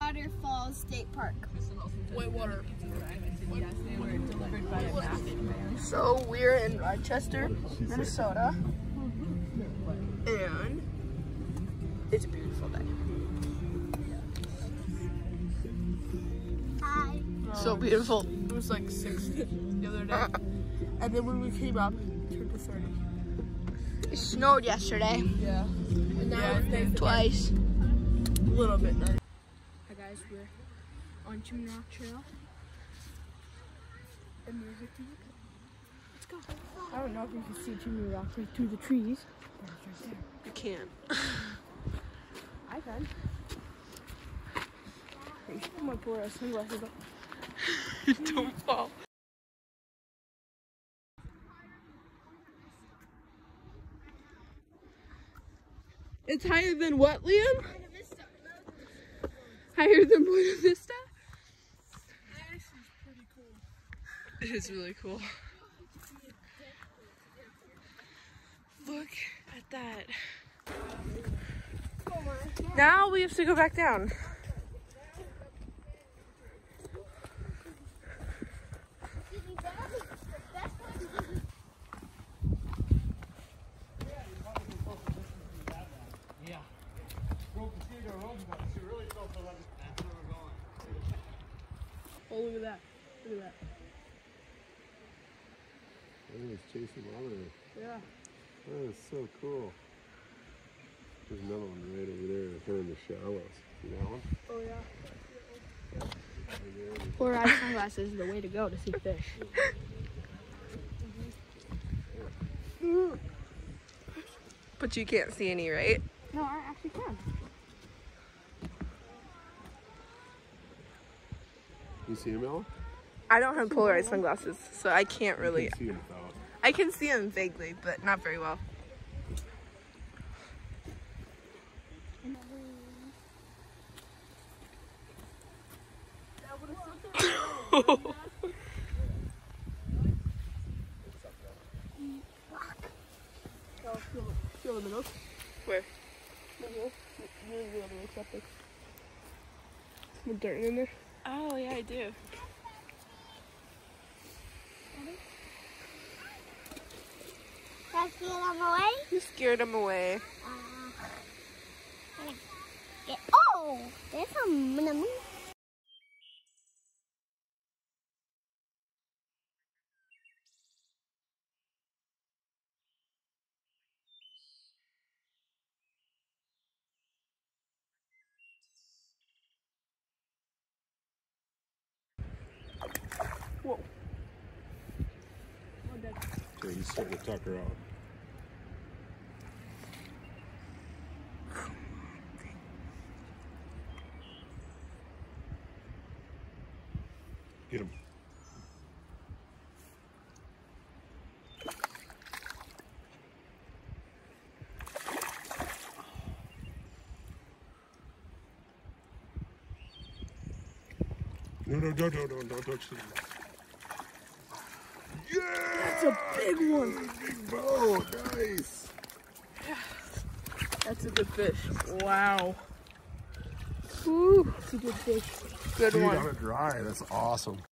Whitewater Falls State Park. Whitewater. So we're in Rochester, Minnesota, and it's a beautiful day. Hi. So beautiful. It was like 60 the other day. And then when we came up, it turned to 30. It snowed yesterday. Yeah. And now it's Twice. a little bit nice. Hi guys, we're on Chimney Trail. And we're hiking up. Let's go. I don't know if you can see Chimney Rock right through the trees. But it's right there. You can't. I can. You should put my poor sunglasses on. Don't fall. It's higher than what, Liam? Higher than Buena Vista? This is pretty cool. It is really cool. Look at that. Now we have to go back down. Oh, look at that. Look at that. I was chasing water. Yeah. That is so cool. There's another one right over there, kind of in the shallows. See that one? Oh, yeah. Right there. Polarized sunglasses is the way to go to see fish. But you can't see any, right? No, I actually can. You see him, Ella? I don't have polarized sunglasses, so I can't really. You can see him without. I can see them vaguely, but not very well. Feel the middle. Where? Really septic. With dirt in there. Oh, yeah, I do. Let's get them away. You scared them away. Oh, there's some lemon. Whoa. Okay, he's starting to tuck her out. Get him. No, don't touch them. Yeah! That's a big one. Big boat, nice. That's a good fish. Wow. Woo, that's a good fish. Good Dude, one. on it dry, that's awesome.